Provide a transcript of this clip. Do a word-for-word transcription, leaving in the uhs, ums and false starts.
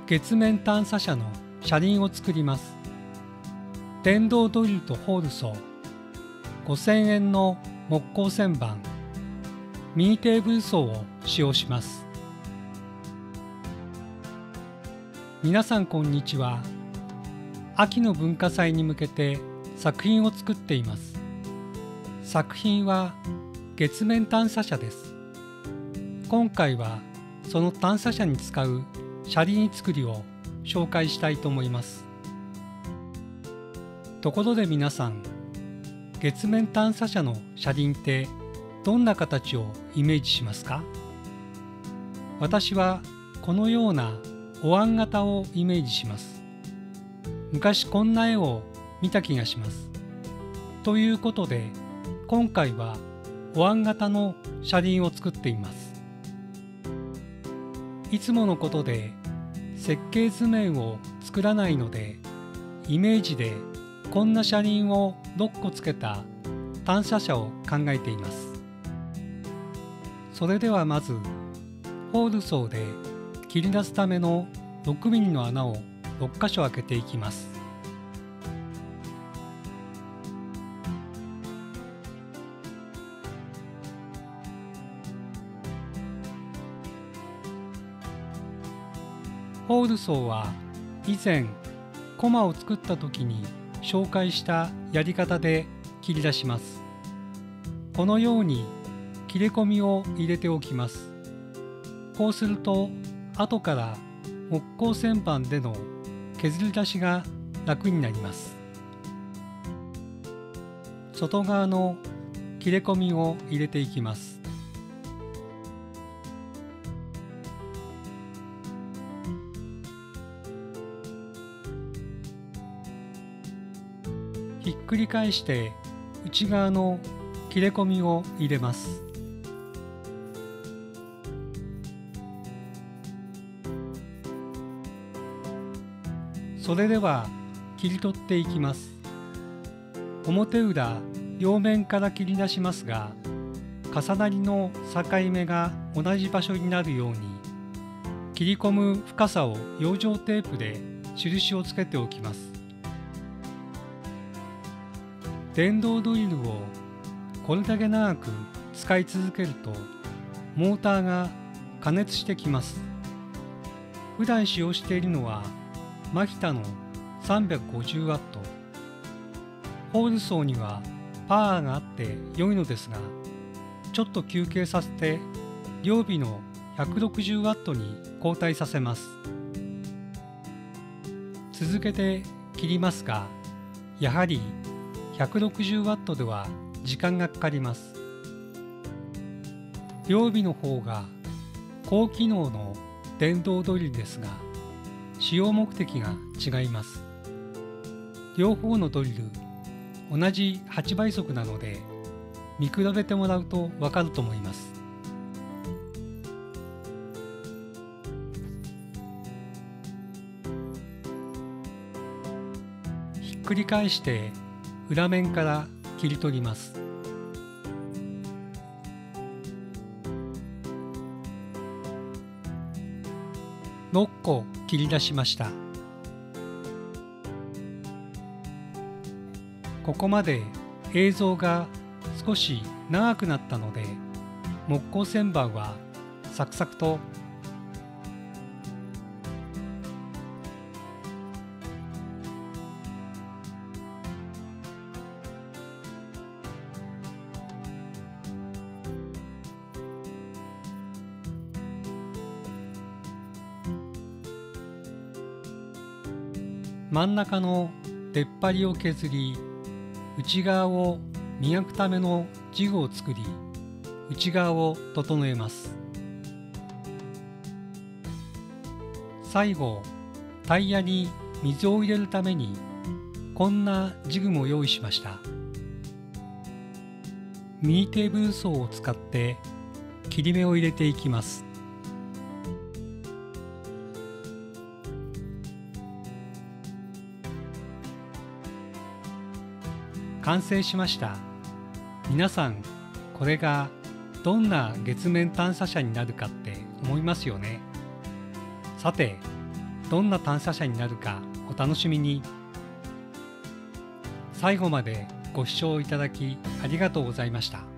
月面探査車の車輪を作ります。電動ドリルとホールソー、ごせんえんの木工旋盤、ミニテーブルソーを使用します。皆さんこんにちは。秋の文化祭に向けて作品を作っています。作品は月面探査車です。今回はその探査車に使う車輪作りを紹介したいと思います。ところで皆さん、月面探査車の車輪ってどんな形をイメージしますか？私はこのようなお椀型をイメージします。昔こんな絵を見た気がします。ということで、今回はお椀型の車輪を作っています。いつものことで設計図面を作らないので、イメージでこんな車輪をろっこつけた探査車を考えています。それではまずホールソーで切り出すためのろくミリの穴をろっかしょ開けていきます。ホールソーは以前コマを作った時に紹介したやり方で切り出します。このように切れ込みを入れておきます。こうすると後から木工旋盤での削り出しが楽になります。外側の切れ込みを入れていきます。ひっくり返して内側の切れ込みを入れます。それでは切り取っていきます。表裏両面から切り出しますが、重なりの境目が同じ場所になるように、切り込む深さを養生テープで印をつけておきます。電動ドリルをこれだけ長く使い続けるとモーターが加熱してきます。普段使用しているのはマキタの さんびゃくごじゅうワット。ホールソーにはパワーがあって良いのですが、ちょっと休憩させて両尾のひゃくろくじゅうワットに交代させます。続けて切りますが、やはりひゃくろくじゅうワットでは時間がかかります。両尾の方が高機能の電動ドリルですが、使用目的が違います。両方のドリル同じはちばい速なので、見比べてもらうとわかると思います。ひっくり返して裏面から切り取ります。ろっこ切り出しました。ここまで映像が少し長くなったので、木工旋盤はサクサクと真ん中の出っ張りを削り、内側を磨くためのジグを作り、内側を整えます。最後、タイヤに水を入れるためにこんなジグも用意しました。ミニテーブルソーを使って切り目を入れていきます。完成しました。皆さん、これがどんな月面探査車になるかって思いますよね。さて、 どんな探査車になるかお楽しみに。最後までご視聴いただきありがとうございました。